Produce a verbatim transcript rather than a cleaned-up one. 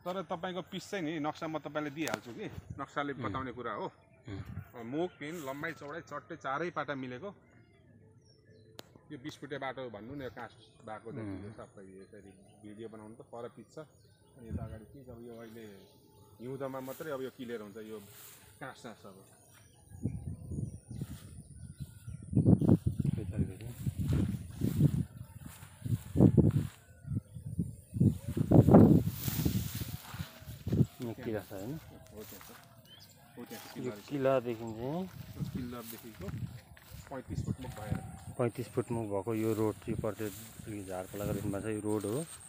तर तपाईँको पिस चाहिँ नि नक्सा म तपाईँलाई दिइहाल्छु कि नक्साले बताउने कुरा हो मुख पिन लम्बाइ चौडाइ चट्टै चारै पाटा मिलेको यो बिस फुटे बाटो भन्नु न काँस भएको जति सबै यसरी भिडियो बनाउनु त पर पिच्छ अनि यता अगाडि के अब यो अहिले हिउँदमा मात्रै अब यो क्लियर हुन्छ यो काँस सास अब किला छ हैन हो त्यहाँ हो त्यहाँ यो किलादेखि चाहिँ किल्लादेखिको पैँतिस फुट मुख भएर पैँतिस फुट मुख भएको यो रोड चाहिँ पर्छ झारखोला रेन्जमा चाहिँ यो रोड हो।